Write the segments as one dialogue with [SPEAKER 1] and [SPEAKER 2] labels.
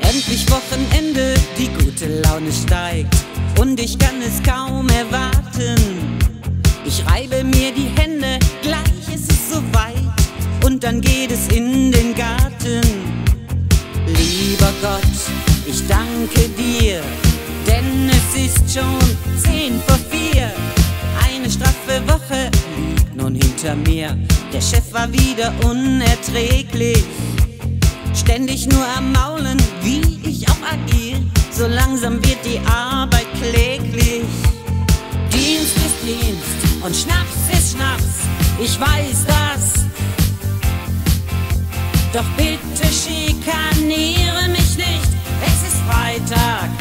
[SPEAKER 1] Endlich Wochenende, die gute Laune steigt und ich kann es kaum erwarten. Ich reibe mir die Hände, gleich ist es soweit und dann geht es in den Garten. Lieber Gott, ich danke dir, denn es ist schon 3:50. Eine straffe Woche liegt nun hinter mir. Der Chef war wieder unerträglich, ständig nur am Maulen, wie ich auch agiere. So langsam wird die Arbeit kläglich. Dienst ist Dienst und Schnaps ist Schnaps, ich weiß das. Doch bitte schikaniere mich nicht, es ist Freitag.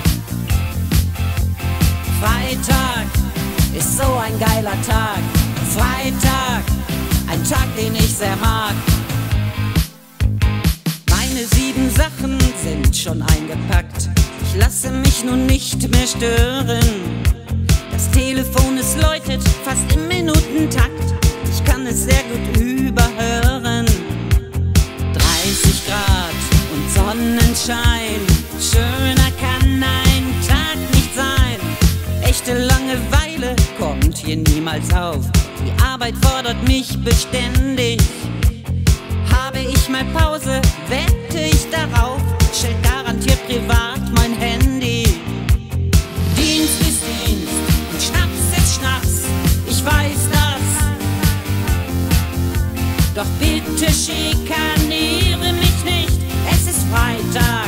[SPEAKER 1] Freitag ist so ein geiler Tag. Freitag, ein Tag, den ich sehr mag. Meine 7 Sachen sind schon eingepackt. Ich lasse mich nun nicht mehr stören. Das Telefon, es läutet fast im Minutentakt. Ich kann es sehr gut überhören. 30 Grad und Sonnenschein, schöner kann ein Tag nicht sein. Echte Langeweile kommt hier niemals auf. Die Arbeit fordert mich beständig. Habe ich mal Pause, wette ich darauf, stellt garantiert privat mein Handy. Dienst ist Dienst und Schnaps ist Schnaps, ich weiß das. Doch bitte schikaniere mich nicht, es ist Freitag.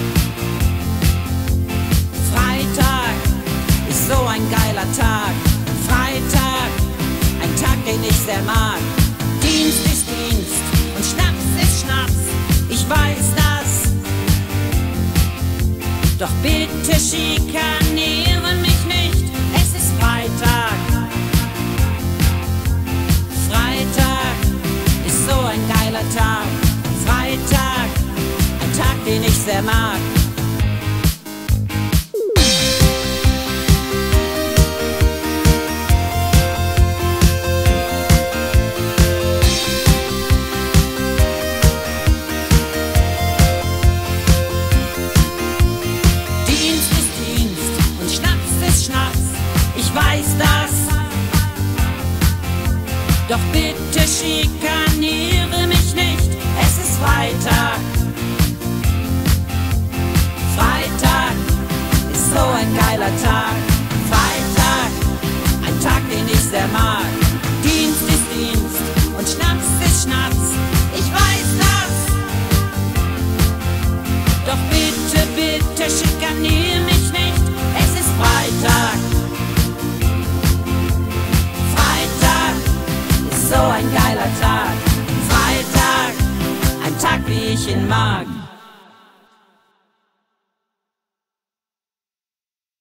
[SPEAKER 1] Freitag ist so ein geiler Tag. Freitag, ein Tag, den ich sehr mag. Dienst ist Dienst und Schnaps ist Schnaps, ich weiß das. Doch bitte schikaniere mich nicht, es ist Freitag. Freitag ist so ein geiler Tag. Freitag, ein Tag, den ich sehr mag. Doch bitte schikaniere mich nicht, es ist Freitag. Freitag ist so ein geiler Tag. Freitag, ein Tag, den ich sehr mag. Dienst ist Dienst und Schnaps ist Schnaps, ich weiß das. Doch bitte, bitte schikaniere mich nicht, es ist Freitag. So ein geiler Tag, Freitag, ein Tag, wie ich ihn mag.